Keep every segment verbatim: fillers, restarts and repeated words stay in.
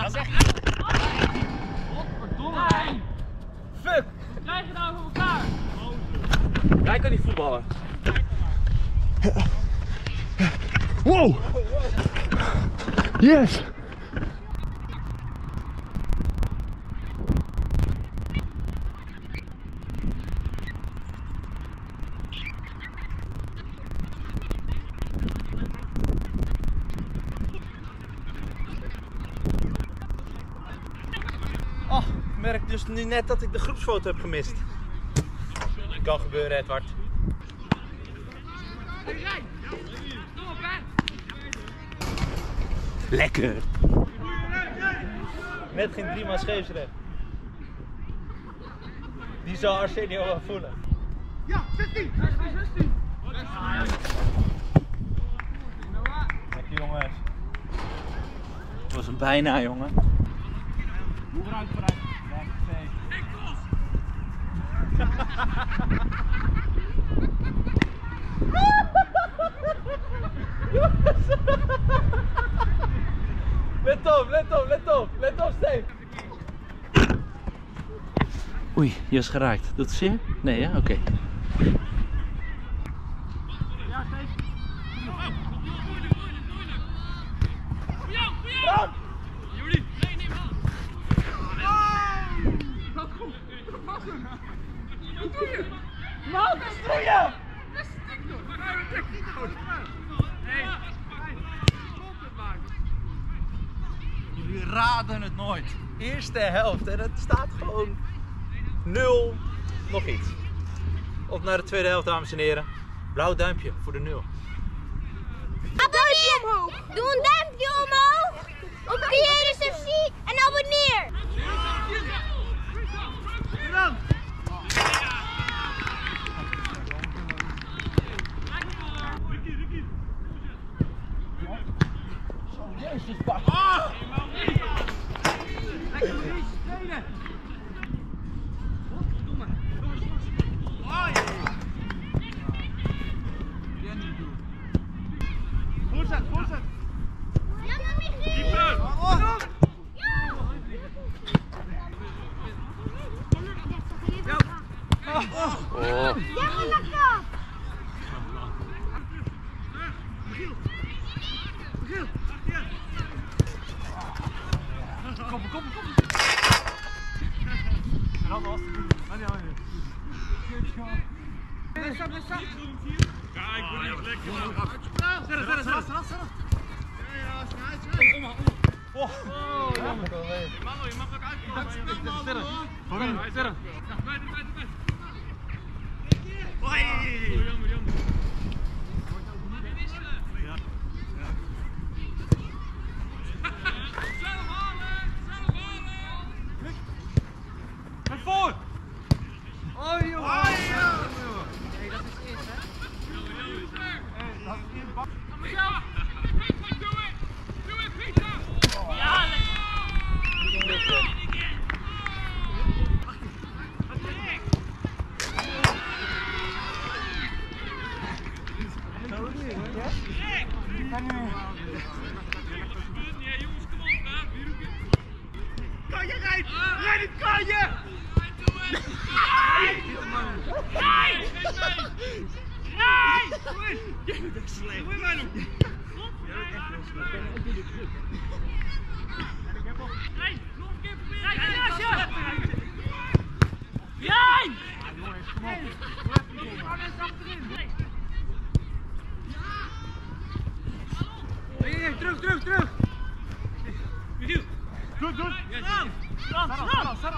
Dat is echt... Godverdomme, hé! Fuck! Wat krijg je nou voor elkaar? Jij kan niet voetballen. Wow! Yes! Oh, ik merk dus nu net dat ik de groepsfoto heb gemist. Kan gebeuren, Edward. Lekker! Net geen drie maal scheepsrecht. Die zal Arsenio wel voelen. Ja, zestien! zestien, zestien! Lekker jongens. Het was een bijna, jongen. Vooruit, vooruit. Lekker, Let op, let op, let op, let op, Steve. Oei, je is geraakt. Doet het zeer? Nee, ja? Oké. Okay. Ja, Steve. Jullie, nee, neem aan. Dat goed! Dat was hem! Wat doe je? Nou, dat is doe je! Dat stikt door! Maar hij heeft niet dood! Hey, Jullie raden het nooit. Eerste helft en het staat gewoon nul nog iets. Op naar de tweede helft, dames en heren. Blauw duimpje voor de nul. Abonneer! Omhoog. Doe een duimpje omhoog op Creators F C en abonneer! Dan! Jezus, Bart. Lekker Ries, tweede! Godverdomme! Voorzet, voorzet! Ja, Michiel! Dieper! Oh! Oh. Ja, lekker! Michiel! Michiel! Kom, kom, kom! Dat was het. Bless up, bless up! Kijk, word niet lekker man. Zet het, zet het, zet het, zet het! Ja, snijdt, snijdt! Oh, jammer toch wel. Mano, je mag ook uit. Sterren! Voor wie? Sterren! Bij de, bij de, bij de. Hoi! Jammer, jammer. Zelf halen! Zelf halen! Met voor! Hoi joh! Hoi joh! Nee, dat is eerst hè? Hey, dat is eerst bak. Ja! Doe het! Doe het, Pieter! Ja, lekker! Kan je rijden? Rijden kan je! Nee! Nee! Jij bent echt slecht. Doe mij nog! Nee! Nog een keer proberen! Kijk, Jasje! Jij! Jongens, kom op. Nee, terug, terug, terug! Michiel! Doe, doe! Staan! Staan, staan! Sarah!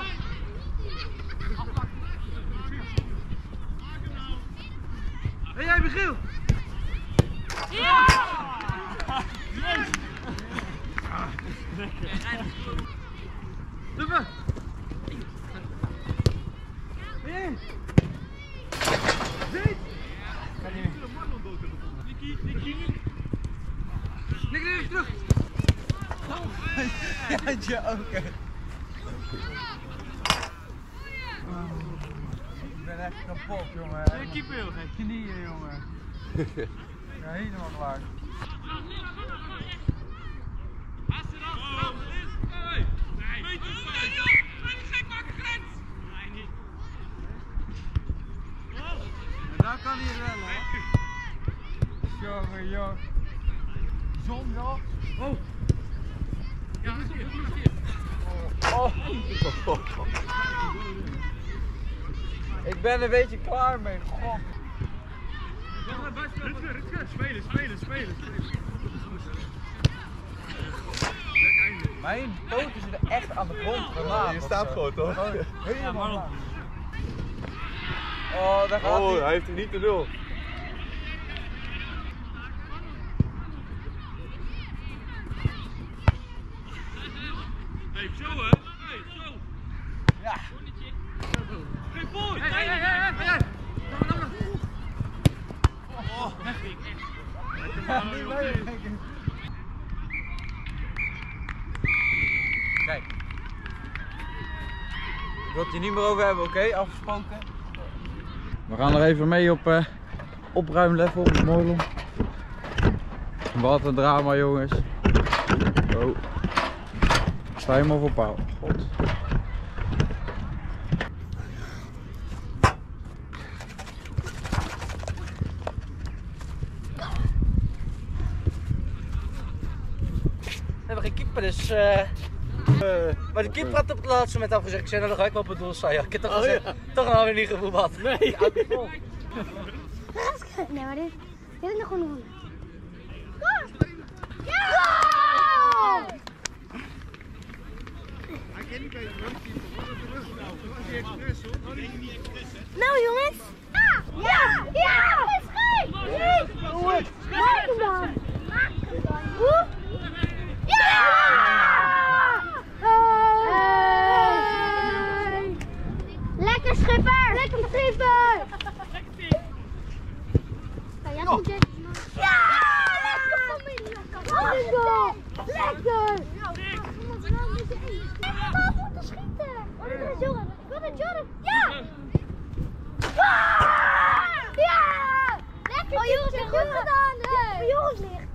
Hé jij Michiel! Ja! Doe Hé! Zit! Nicky, Nicky! Nicky, Nicky, terug! Ja, je ook. Ik ben echt kapot, jongen. Nee, keeper heel gek. Knieën, jongen. Ja, helemaal klaar. Haast eraf, eraf! Hey! Oh. Ja, hier, hier. Oh. Ik ben een beetje klaar mee. God. Spelen, spelen, spelen, spelen. Mijn poten zitten echt aan de grond vandaan. Je staat gewoon toch? Helemaal. Oh, daar gaat Oh, hij. hij heeft er niet te nul. Hey, zo hè? Hey, zo. Ja. Geen voor. Hey, hey, hey, hey, hey. Kijk. Ik wil het hier niet meer over hebben, oké? Okay? Afgesproken. We gaan er even mee op uh, opruimlevel op de Moorlon. Wat een drama, jongens. Oh. Ik sta helemaal voor paal. God. We hebben geen keeper, dus. Uh... Uh, maar de keeper had op het laatste moment al gezegd: ik zei, nou dan ga ik wel op het doel staan. Ja, ik heb toch gezegd, oh, ja. Toch nou weer niet gevoetbald. Nee. Ja, nee, maar dit, dit is nog gewoon een. Ja! Nou jongens! Ja! Ja! Is goed! Maak hem dan! Maak hem dan! Hoe? Ja! Hey! Lekker schipper! Lekker schipper! Ja! Lekker familie! Lekker! Lekker! Ik wil te schieten! Ik wil het Jordan! Ik wil het Jordan! Ja! Ja! Lekker! Oh jongens, goed gedaan! Hey. Jongens ligt!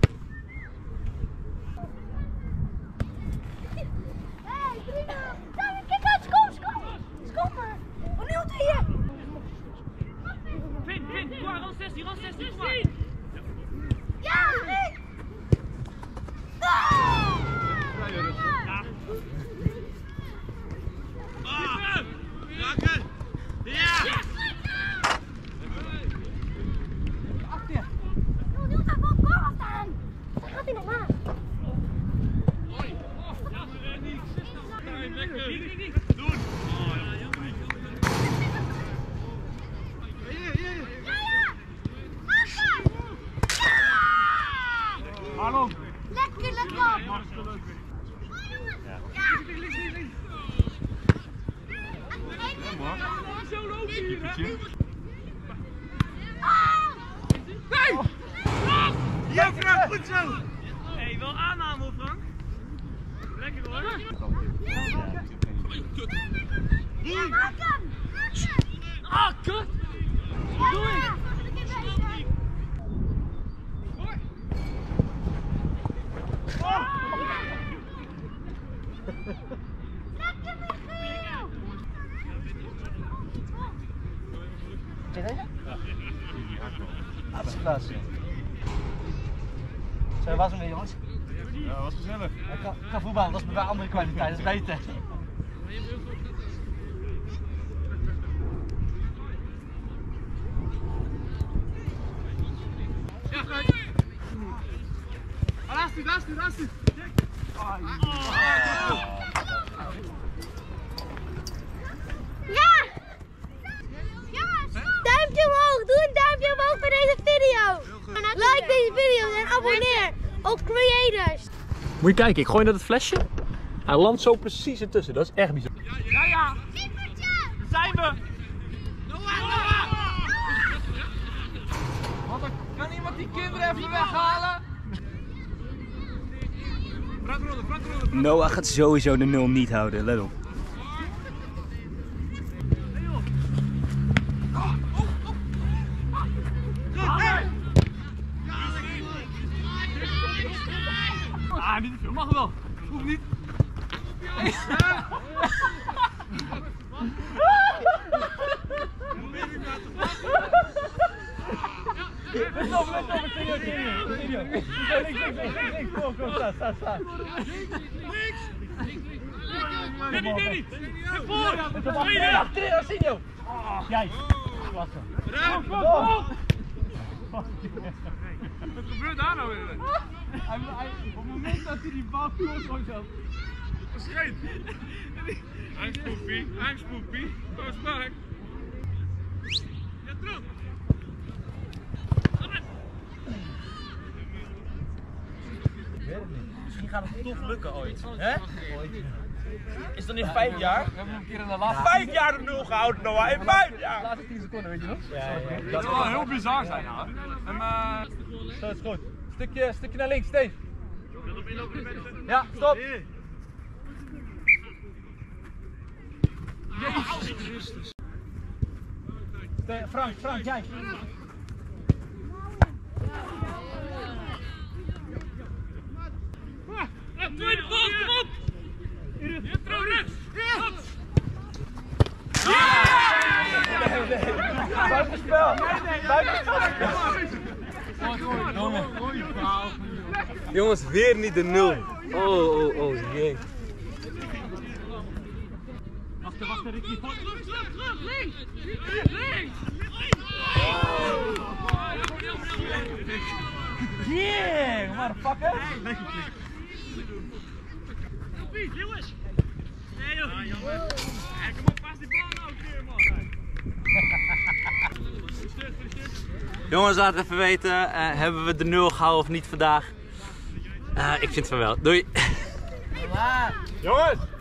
Hey, prima! Kijk uit! Kom! Kom! Kom maar! Oh, nu doe je! Vin, Vin, kom maar, rond zestien, rond zestien, kom maar. Ja! Rick! Raken! Ja! Oh, nu gaat wel bal staan! Daar gaat hij nog maar! Doen! Hallo. Lekker, lekker! Ja! Zo loopt hij hier, hè? Hey! Ja, Frank, goed zo! Hé, wel aannamen, Frank. Lekker hoor. Ja, maak hem! Ah, kut! Doe je! Lekker, Michiel! Laatste plaats. Zo was hem weer, jongens. Ja, was gezellig. Ik kan, ik kan voetballen, dat is bij andere kwaliteit, dat is beter. Ja, goed. Ah, laatste, laatste, laatste. Ja! Duimpje omhoog! Doe een duimpje omhoog voor deze video! Like deze video en abonneer op Creators! Moet je kijken, ik gooi naar het flesje. Hij landt zo precies ertussen, dat is echt bizar. Ja, ja. Kippertje! Daar zijn we. Kan iemand die kinderen even weghalen? Frank rollen, Frank rollen. Noah gaat sowieso de nul niet houden, let op. Ah, niet te veel, mag wel. Hoeft niet. Let op, let op, serieus, serieus, serieus. Links, links, links, links, links. Kom, kom, sta, sta, sta. Danny, Danny! Voor! Let op, achterin, achterin, Arsenio. Jij. Klasse. Kom, kom, kom. Wat gebeurt daar nou weer? Hij, hij, op het moment dat hij die bal koos, gooit hij Schreeuwt! I'm spoopy, I'm spoopy. Go spark. Ja, terug! Misschien gaat het toch lukken ooit. Hè? Is dat in vijf jaar? We hebben hem een keer in de laatste... Vijf jaar de nul gehouden, Noah. In vijf jaar! De laatste tien seconden, weet je nog? Ja, ja. Dat zou wel heel bizar zijn, ja. En, uh, Zo is goed. Stukje, stukje naar links, Steve. Ja, stop. Ste- Frank, Frank, jij. Ja, tweede bal, kom op! Ja, trouw rechts! Buitenspel. Buitenspel. Jongens, weer niet de nul. Oh, oh, oh, jee. Wacht, wacht, Ricky. Terug, terug, terug! Links! Links! Yeah, motherfucker. Jongens! Nee joh! Ja, kom op, pas die bal nou een keer, man! Jongens, laat het even weten. Uh, hebben we de nul gehouden of niet vandaag? Uh, ik vind van wel. Doei! Jongens.